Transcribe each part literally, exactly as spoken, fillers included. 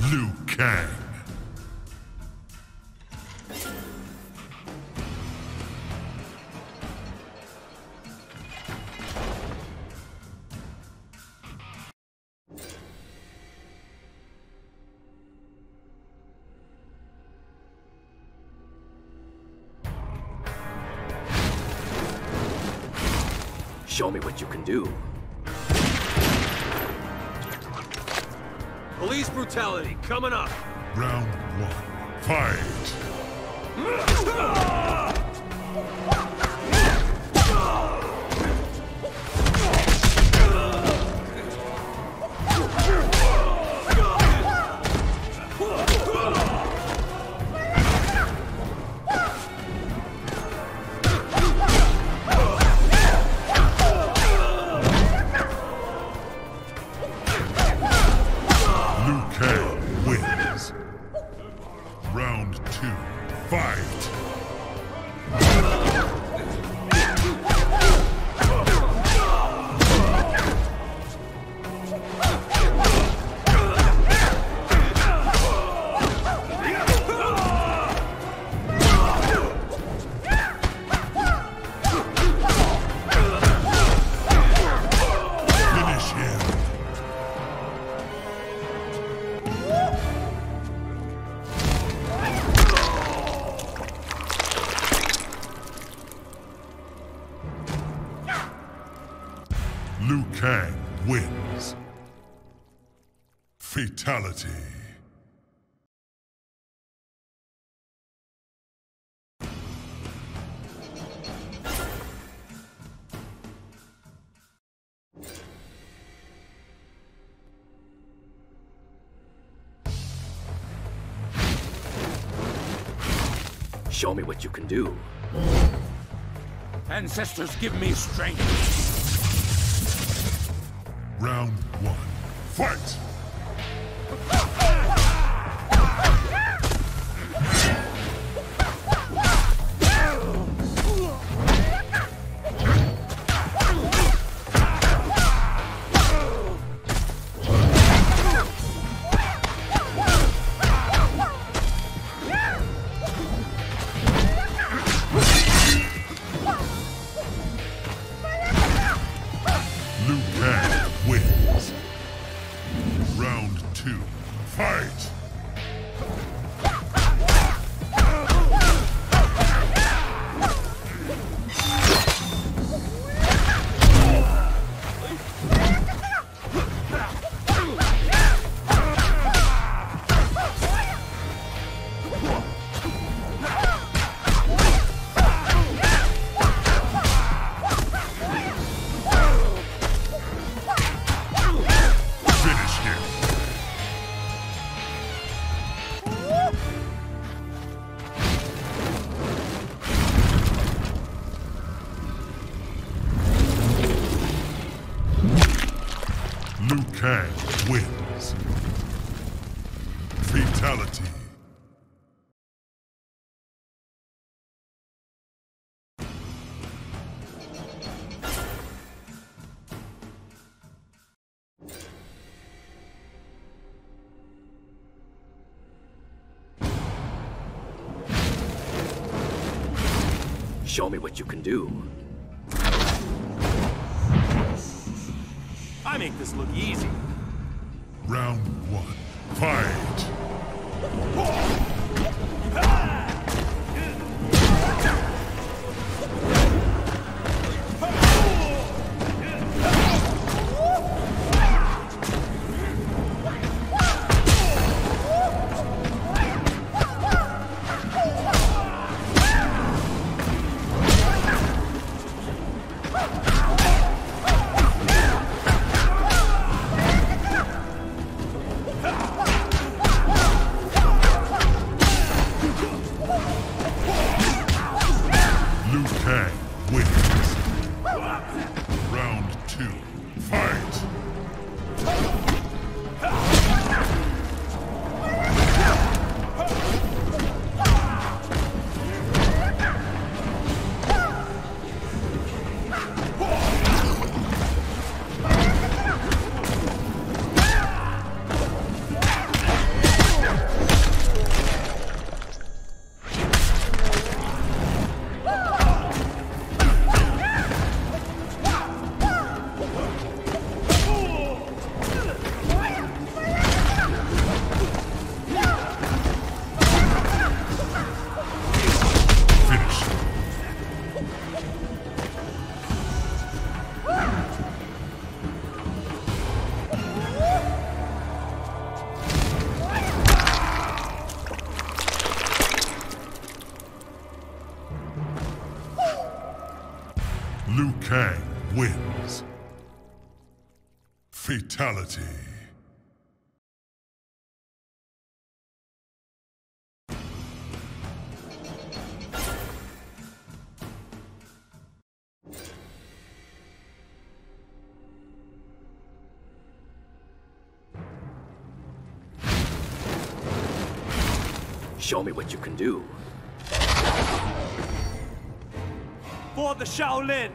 Liu Kang. Show me what you can do. Police brutality coming up. Round one. Fight! Liu Kang wins. Round two. Fight! Finish him. Liu Kang wins. Fatality. Show me what you can do. Ancestors give me strength. Round one. Fight! Liu Kang wins. Round two. Fight! Finish him. Liu Kang wins. Fatality. Show me what you can do. I make this look easy. Round one. Fight! Kang wins. Fatality. Show me what you can do. For the Shaolin!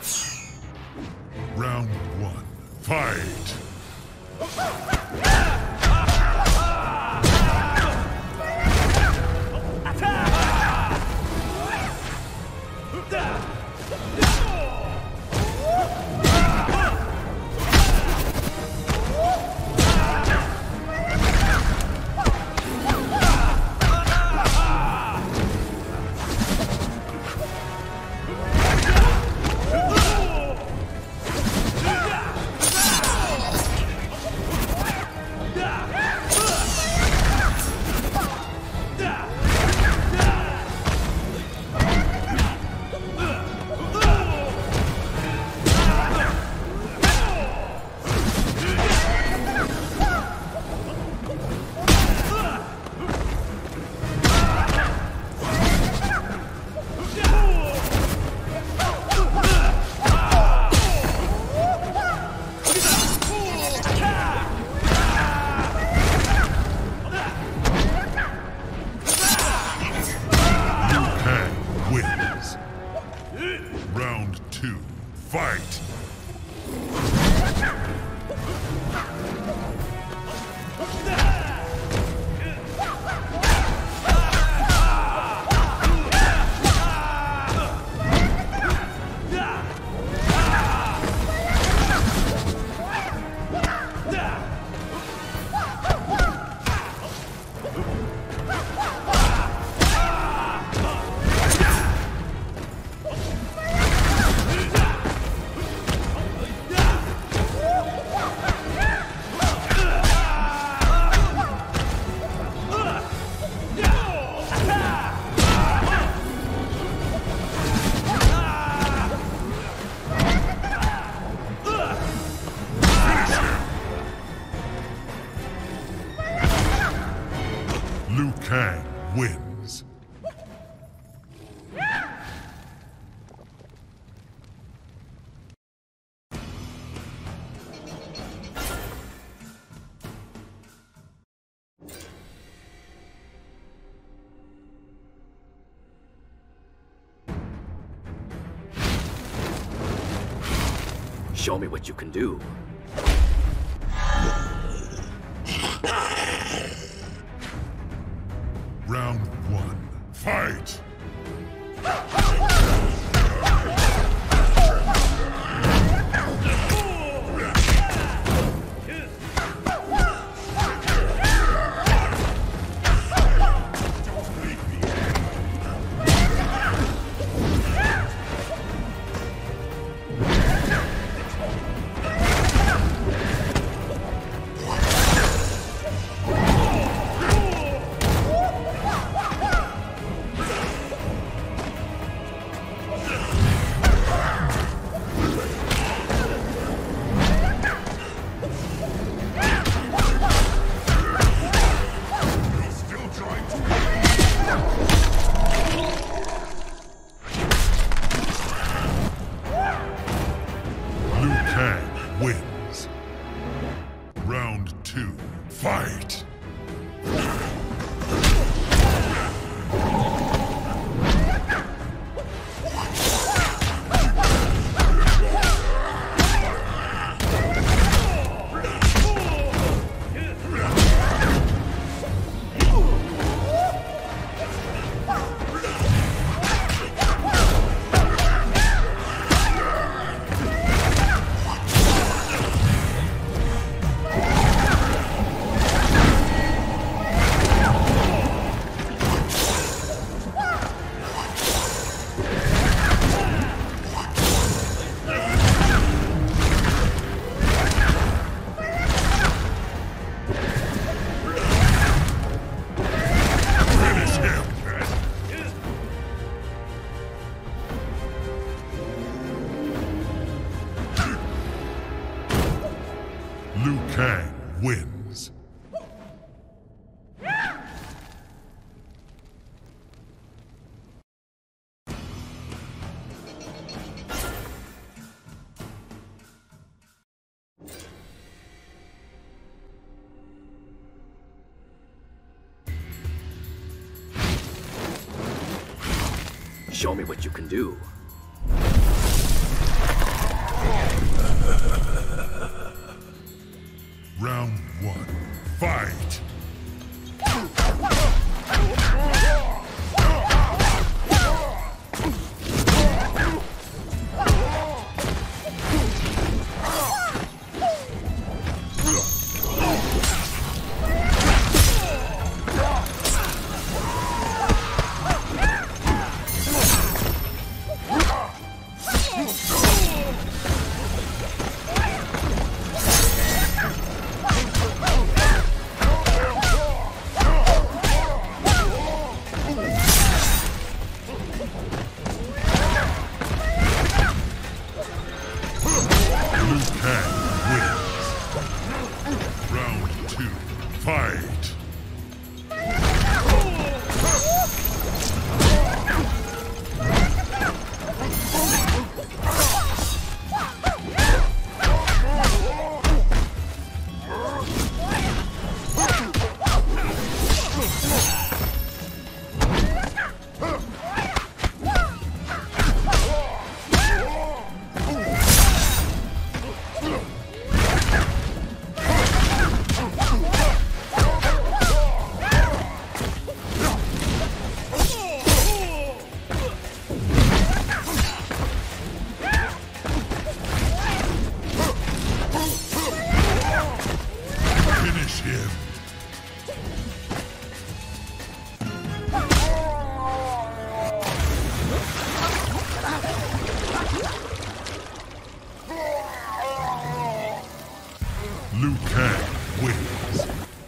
Round one. Fight! Round two, fight! Liu Kang wins. Show me what you can do. Round one, fight! Liu Kang wins. Round two, fight! wins. Show me what you can do. Round one, fight! Liu Kang wins.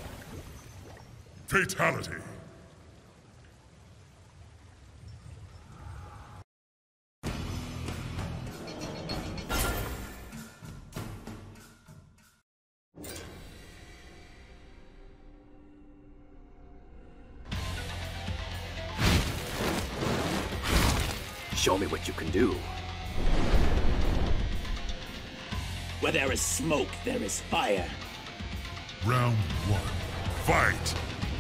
Fatality. Show me what you can do. Where there is smoke, there is fire. Round one, fight!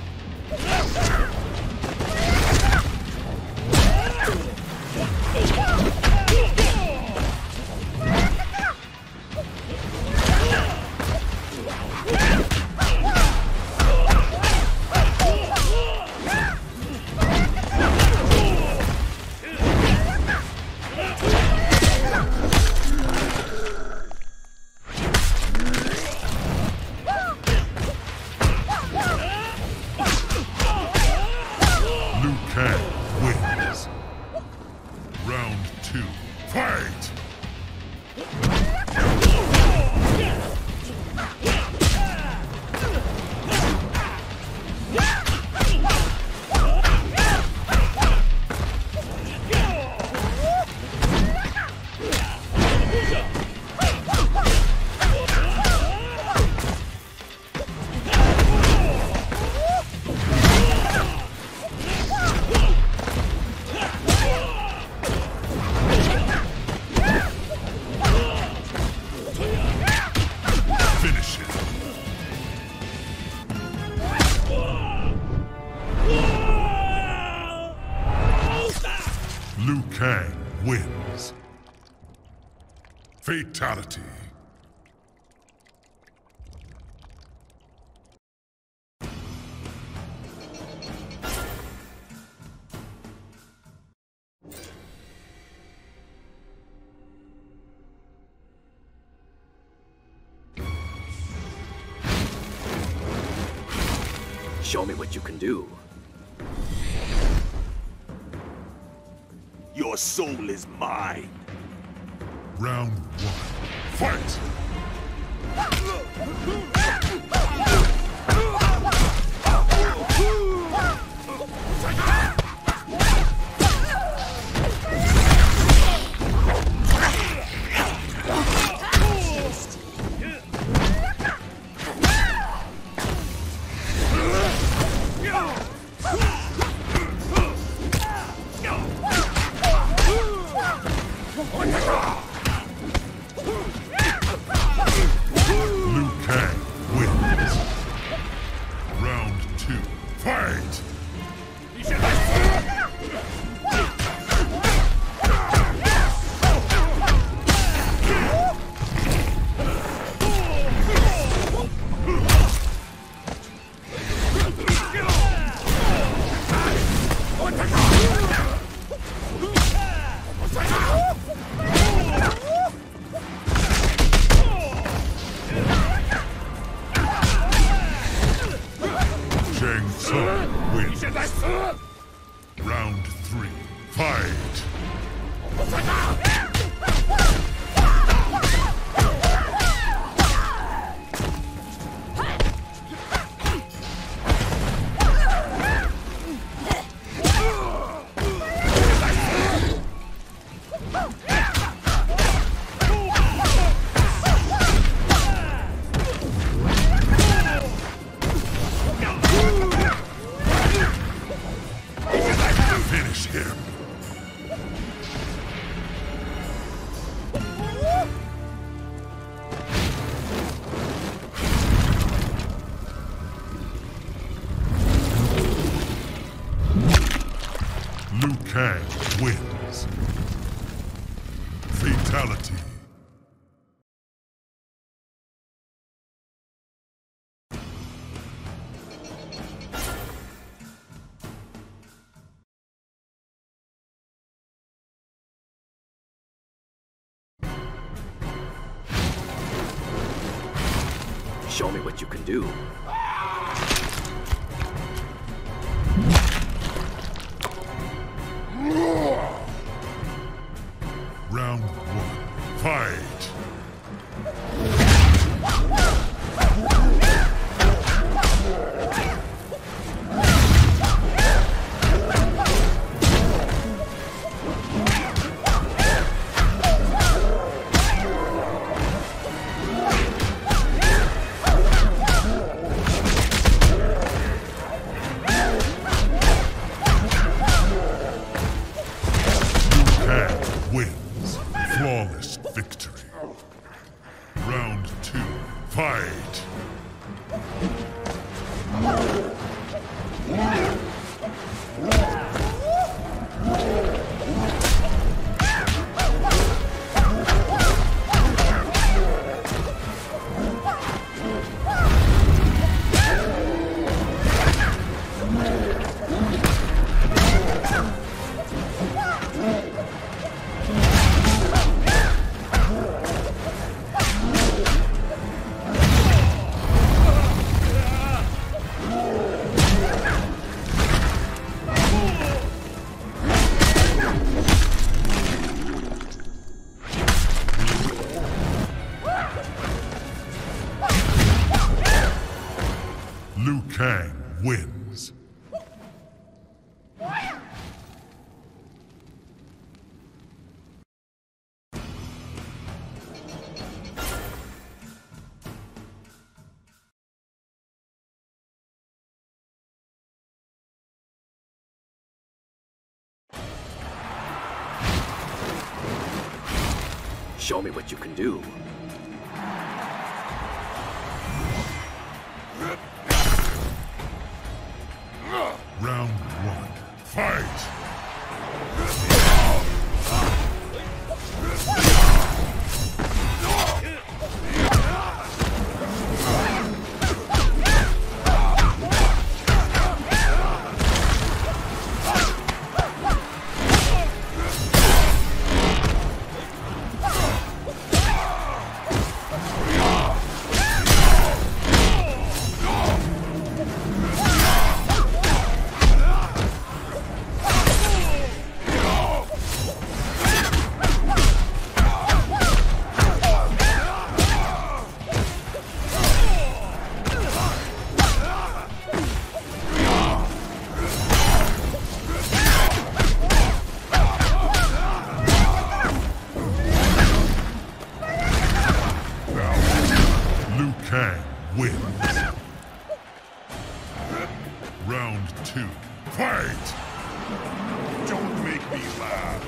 Liu Kang wins. Round two, fight! Finish it. Liu Kang wins. Fatality. Show me what you can do. Your soul is mine. Round one, fight! Shang Tsung wins. Round three, fight! Finish him! Liu Kang wins. Fatality. Show me what you can do. Round one, fight! Wins. Flawless victory. Round two. Fight! Liu Kang wins. Show me what you can do. Round one, fight! Liu Kang wins. Round two, fight! Don't make me laugh.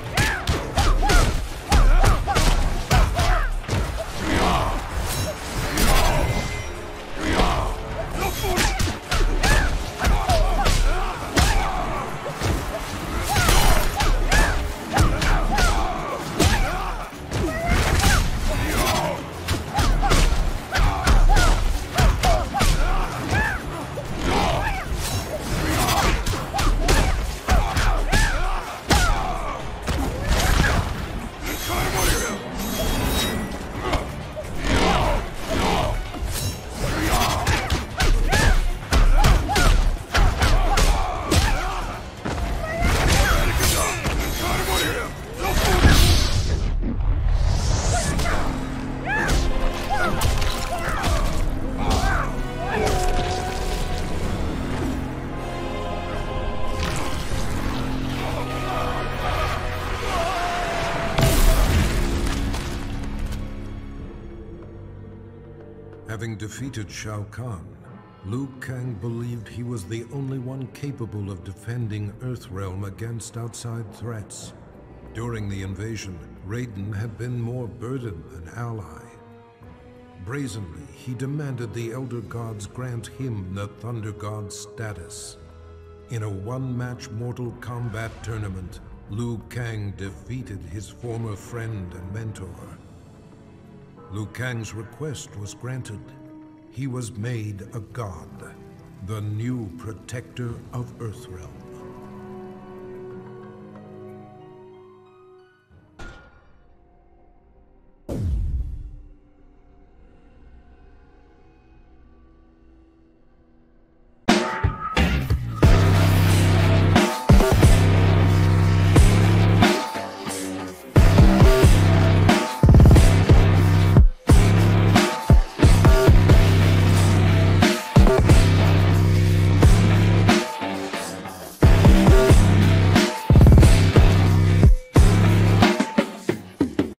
Having defeated Shao Kahn, Liu Kang believed he was the only one capable of defending Earthrealm against outside threats. During the invasion, Raiden had been more burden than ally. Brazenly, he demanded the Elder Gods grant him the Thunder God status. In a one-match Mortal Kombat tournament, Liu Kang defeated his former friend and mentor. Liu Kang's request was granted. He was made a god, the new protector of Earthrealm.